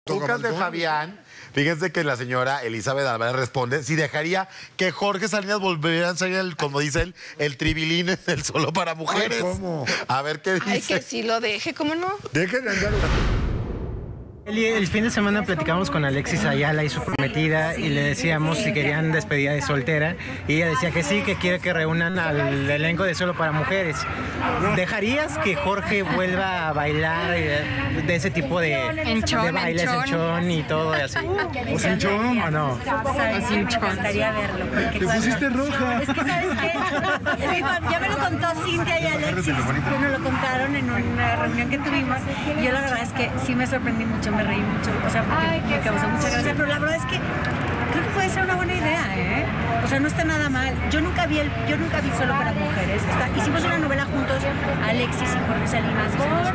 Lucas de Fabián, fíjense que la señora Elizabeth Álvarez responde si dejaría que Jorge Salinas volviera a salir, como dice él, el tribilín en el Solo para Mujeres. Ay, ¿cómo? A ver qué dice. Ay, que sí lo deje, ¿cómo no? Dejen de andar. El fin de semana platicamos con Alexis Ayala y su prometida y le decíamos si querían despedida de soltera y ella decía que sí, que quiere que reúnan al elenco de Solo para Mujeres. ¿Dejarías que Jorge vuelva a bailar de ese tipo de bailes, enchón y todo así? ¿O cinchón? ¿O no? Me gustaría verlo. Te pusiste roja. Es que, ¿sabes qué? Es que ya me lo contó Cintia y Alexis. Nos lo contaron en una reunión que tuvimos. Y yo la verdad es que sí me sorprendí mucho, me reí mucho. O sea, porque me causó mucha gracia. Pero la verdad es que creo que puede ser una buena idea, ¿eh? O sea, no está nada mal. Yo nunca vi Solo para Mujeres. Hicimos una novela juntos, Alexis y Jorge Salinas,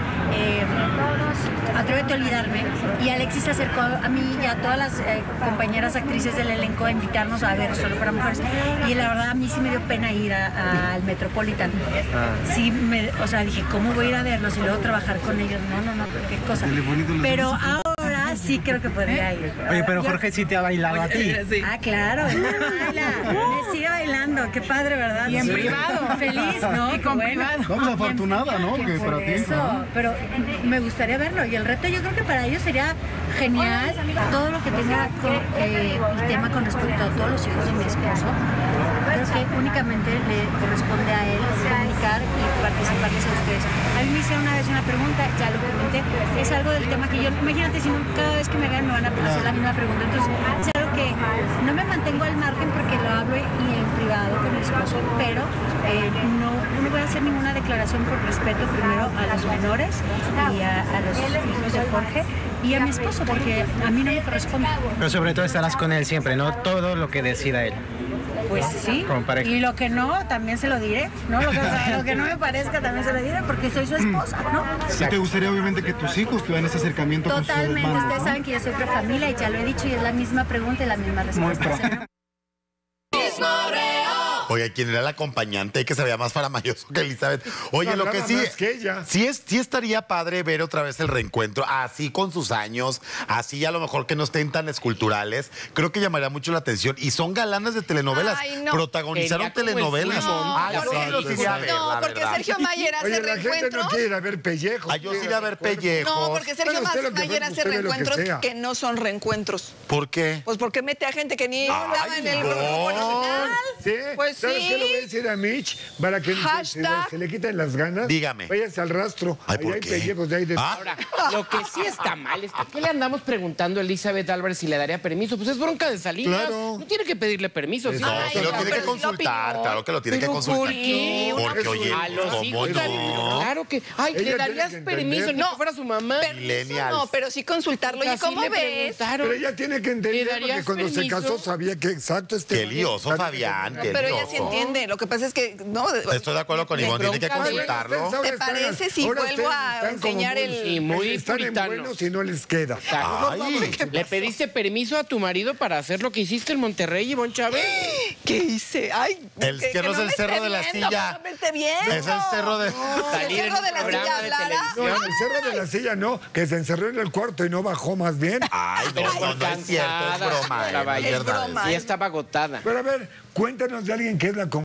Atrévete a olvidarme. Y Alexis se acercó a mí y a todas las compañeras actrices del elenco a invitarnos a ver Solo para Mujeres. Y la verdad a mí sí me dio pena ir al Metropolitan. Sí, o sea, dije, ¿cómo voy a ir a verlos y luego trabajar con ellos? No, qué cosa. Pero ahora sí creo que podría ir. Oye, pero Jorge sí te ha bailado a ti. Sí. Ah, claro, él me baila. Me sigue bailando, qué padre, ¿verdad? Y en privado. Feliz, ¿no? Y con Qué bueno. privado. Vamos afortunada, ¿no? Que para ti. Eso, pero me gustaría verlo. Y el reto yo creo que para ellos sería genial todo lo que tenga el tema con respecto a todos los hijos de mi esposo. Creo que únicamente le corresponde a él comunicar y participarles a ustedes. A mí me hicieron una vez una pregunta, ya lo comenté, es algo del tema que yo, imagínate si cada vez que me vean me van a hacer la misma pregunta, entonces es algo que no me mantengo al margen porque lo hablo y en privado con mi esposo, pero no voy a hacer ninguna declaración por respeto primero a los menores y a los hijos de Jorge y a mi esposo, porque a mí no me corresponde. Pero sobre todo estarás con él siempre, ¿no? Todo lo que decida él. Pues sí, Como pareja. y lo que no, también se lo diré, ¿no? Lo que no me parezca también se lo diré, porque soy su esposa, ¿no? Sí te gustaría obviamente que tus hijos tuvieran ese acercamiento con su Totalmente, hermano, ustedes ¿no? saben que yo soy pro familia y ya lo he dicho y es la misma pregunta y la misma respuesta. Oye, ¿quién era el acompañante que se veía más faramayoso que Elizabeth? Oye, lo que sí, más que ella. sí estaría padre ver otra vez el reencuentro, así con sus años, así a lo mejor que no estén tan esculturales. Creo que llamaría mucho la atención. Y son galanas de telenovelas. Ay, no. Protagonizaron Quería como el telenovelas. Simón. Ay, No, yo sí porque- los iría a ver, No, la porque verdad. Sergio Mayer hace Oye, la gente reencuentros. no quiere ir a ver pellejos. Ay, yo sí iría a ver pellejos. No, porque Sergio Bueno, usted lo que Mayer ve, hace usted ve lo que reencuentros sea. que no son reencuentros. ¿Por qué? Pues porque mete a gente que ni estaba en el no. grupo original. ¿Sí? Pues ¿Sabes qué le voy a sí. decir a Mitch? Para que Hashtag. se le quiten las ganas. Dígame. Váyase al rastro. Ay, Ahí ¿por hay qué? pellejos de ahí de... Ahora, lo que sí está mal es que ¿qué le andamos preguntando a Elizabeth Álvarez si le daría permiso? Pues es bronca de Salinas. Claro. No tiene que pedirle permiso. ¿sí? No, Ay, sí lo no, tiene pero que sí lo consultar, pidió. claro que lo tiene que ¿Pero consultar. por qué? Porque, oye, A los ¿cómo hijos también, pero no? claro que... Ay, Ella ¿le tiene darías que permiso? entender. Ni que fuera su mamá. Millennials. No, pero sí consultarlo. Oye, Así ¿cómo le ves? preguntaron. Pero ella tiene que ¿Le entender porque darías cuando se permiso? casó sabía que exacto Qué lioso, Fabián, No, qué pero ella sí lioso. entiende. Lo que pasa es que no. Estoy de acuerdo con Ivonne, tiene que bronca de- consultarlo. ¿Te parece si vuelvo a enseñar Sí, muy están puritano. en buenos y no les queda. Ay, ¿Le pediste permiso a tu marido para hacer lo que hiciste en Monterrey, Ivonne Chávez? ¿Qué hice? Ay, El que no es el me cerro esté de la viendo, silla. que no me esté viendo. es el cerro de... Salir ¿El en cerro un de la programa silla de hablara? No, televisión. en el cerro de la silla no, que se encerró en el cuarto y no bajó más bien. Ay, Pero no es cierto, es cansada, broma. estaba es ahí. verdad. broma. Sí, estaba agotada. Pero a ver, cuéntanos de alguien que es la